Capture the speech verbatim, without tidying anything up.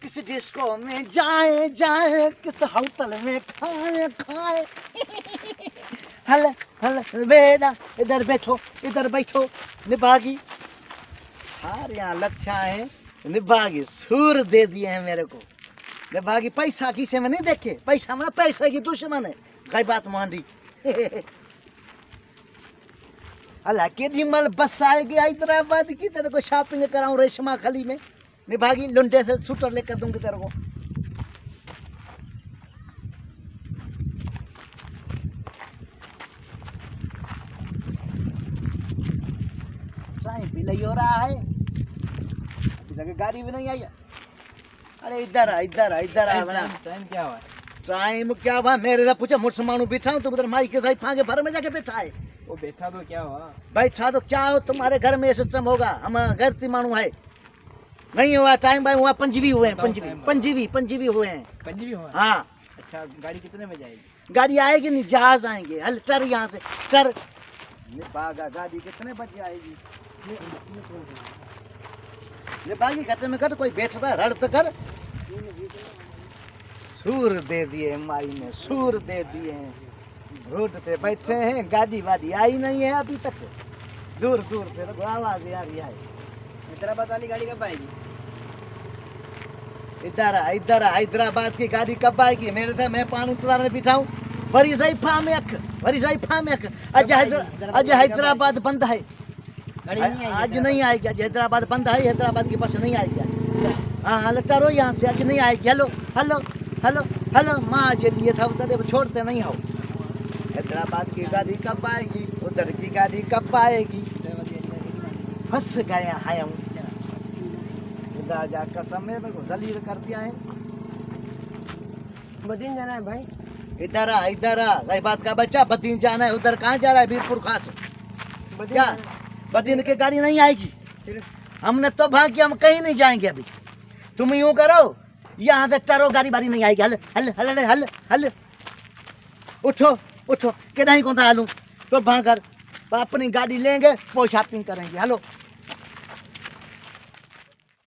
किस डिस्को में जाए जाए, किस होटल में खाए खाए। हल हल बेटा इधर बैठो, इधर बैठो। निभागी सारे यहाँ लच्छा है, निभागी सूर दे दिए हैं मेरे को। निभागी पैसा किसे में नहीं देखे, पैसा में पैसे की दुश्मन है। गई बात मांडी। अल्लाह के मल बस आएगी हैदराबाद की, तेरे को शॉपिंग कराऊं रेशमा खली में। निभागी लुंडे से शूटर लेकर दूंगी तेरे को। टाइम भी नहीं हो रहा है, अभी तक गाड़ी भी नहीं आई है। अरे इधर आ, इधर आ, इधर आ। टाइम क्या हुआ? टाइम क्या हुआ मेरे से पूछा, मुझसे मानू बैठा हूँ तो उधर माई के साथ फांगे भर में जाके बैठा है। वो बैठा तो क्या हुआ? बैठा तो क्या हो, तुम्हारे घर में ये सिस्टम होगा, हम गैरती मानू है। नहीं हुआ टाइम भाई, हुआ पंजीवी हुए हैं, पंजीवी पंजीवी पंजीवी हुए हैं। पंजीवी हुआ? हाँ। अच्छा गाड़ी कितने में जाएगी? गाड़ी आएगी नहीं, जहाज आएंगे। हल टर यहाँ से टर बागा, गाड़ी कितने बजे आएगी? ये बागी खतरे में कर, कोई बैठता है रड़ कर। सूर दे दिए माई ने, सूर दे दिए हैं। रोड पे बैठे हैं, गाड़ी वाड़ी आई नहीं है अभी तक। दूर दूर से आवाज आ रही है। हैदराबाद वाली गाड़ी कब आएगी? इधर आ, इधर आ, हैदराबाद की गाड़ी कब आएगी? मेरे से मैं पानी इंतजार में बिठाऊं। वरी सही फाम एक, वरी सही फाम एक। आज आज हैदराबाद बंद है, आज नहीं आएगी। आज हैदराबाद बंद है, हैदराबाद की बस नहीं आएगी आज। हाँ हाँ चलो यहाँ से, आज नहीं आएगी। हेलो हेलो हेलो हेलो माँ चलिए था उधर, छोड़ते नहीं हो। हैदराबाद की गाड़ी कब आएगी, उधर की गाड़ी कब आएगी? फंस गए हैं हम। राजा कसम में मेरे को जलील कर दिया है। बदीन जाना है भाई। इधर आ, इधर आ। गई बात का बच्चा, बदीन जाना है। उधर कहाँ जा रहा है? वीरपुर खास। क्या बदीन की गाड़ी नहीं आएगी? हमने तो भाग के हम कहीं नहीं जाएंगे अभी। तुम यूं करो, यहाँ से टरो, गाड़ी बारी नहीं आएगी। हल हल हल हल हल उठो उठो, कि नहीं कौन था हालू तो भाग कर अपनी गाड़ी लेंगे, वो शॉपिंग करेंगे। हेलो